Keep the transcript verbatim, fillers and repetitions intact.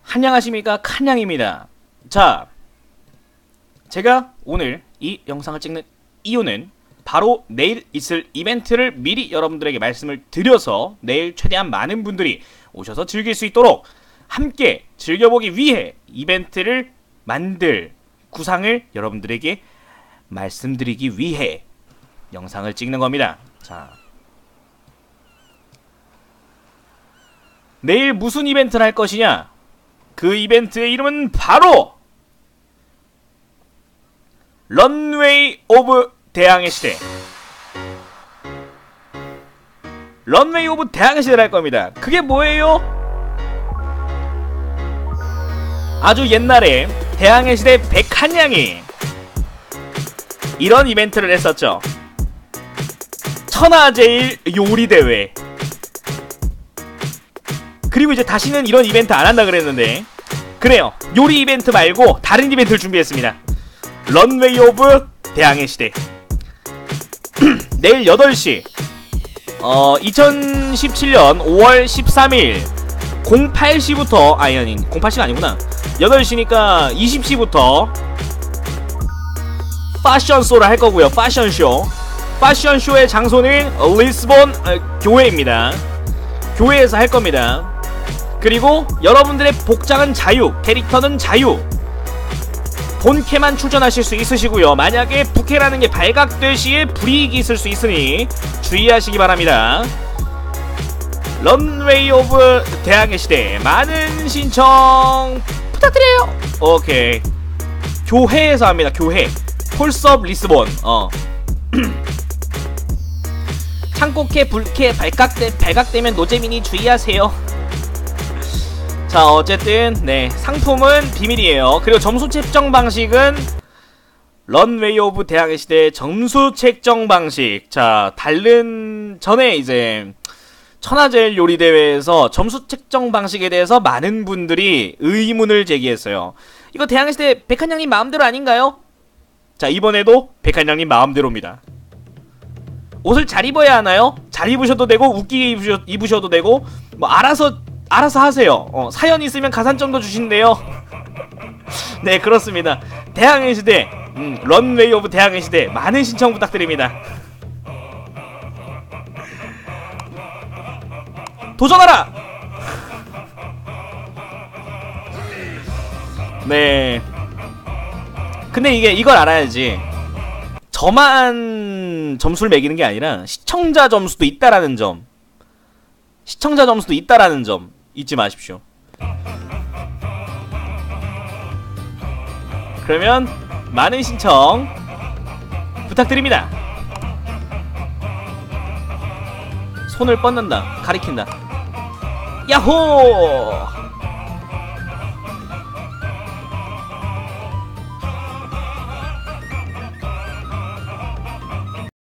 한양하십니까? 칸양입니다. 자, 제가 오늘 이 영상을 찍는 이유는 바로 내일 있을 이벤트를 미리 여러분들에게 말씀을 드려서 내일 최대한 많은 분들이 오셔서 즐길 수 있도록 함께 즐겨보기 위해 이벤트를 만들 구상을 여러분들에게 말씀드리기 위해 영상을 찍는 겁니다. 자, 내일 무슨 이벤트를 할 것이냐? 그 이벤트의 이름은 바로 런웨이 오브 대항해 시대. 런웨이 오브 대항해 시대를 할 겁니다. 그게 뭐예요? 아주 옛날에 대항해 시대 백한양이 이런 이벤트를 했었죠. 천하제일 요리대회. 그리고 이제 다시는 이런 이벤트 안 한다 그랬는데, 그래요, 요리 이벤트 말고 다른 이벤트를 준비했습니다. 런웨이 오브 대항해 시대. 내일 여덟 시 어 이천십칠 년 오월 십삼일 공팔 시부터, 아니 아니 공팔 시가 아니구나, 여덟 시니까 이십 시부터 패션쇼를 할 거고요. 패션쇼. 패션쇼의 장소는 리스본 어, 교회입니다. 교회에서 할 겁니다. 그리고 여러분들의 복장은 자유, 캐릭터는 자유. 본캐만 출전하실 수 있으시고요. 만약에 부캐라는 게 발각될 시에 불이익이 있을 수 있으니 주의하시기 바랍니다. 런웨이 오브 대항해 시대 많은 신청 부탁드려요. 오케이. 교회에서 합니다. 교회. 홀스업 리스본. 어. 창고캐, 불캐 발각되, 발각되면 노잼이니 주의하세요. 자, 어쨌든 네, 상품은 비밀이에요. 그리고 점수 책정 방식은 런웨이 오브 대항해 시대 점수 책정 방식. 자, 다른 전에 이제 천하제일 요리 대회에서 점수 책정 방식에 대해서 많은 분들이 의문을 제기했어요. 이거 대항해 시대 백한양님 마음대로 아닌가요? 자, 이번에도 백한양님 마음대로입니다. 옷을 잘 입어야 하나요? 잘 입으셔도 되고 웃기게 입으셔, 입으셔도 되고 뭐 알아서 알아서 하세요. 어, 사연 있으면 가산점도 주신대요. 네, 그렇습니다. 대항해 시대, 음, 런웨이 오브 대항해 시대 많은 신청 부탁드립니다. 도전하라! 네. 근데 이게 이걸 알아야지. 저만 점수를 매기는 게 아니라 시청자 점수도 있다라는 점. 시청자 점수도 있다라는 점 잊지 마십시오. 그러면 많은 신청 부탁드립니다. 손을 뻗는다, 가리킨다. 야호!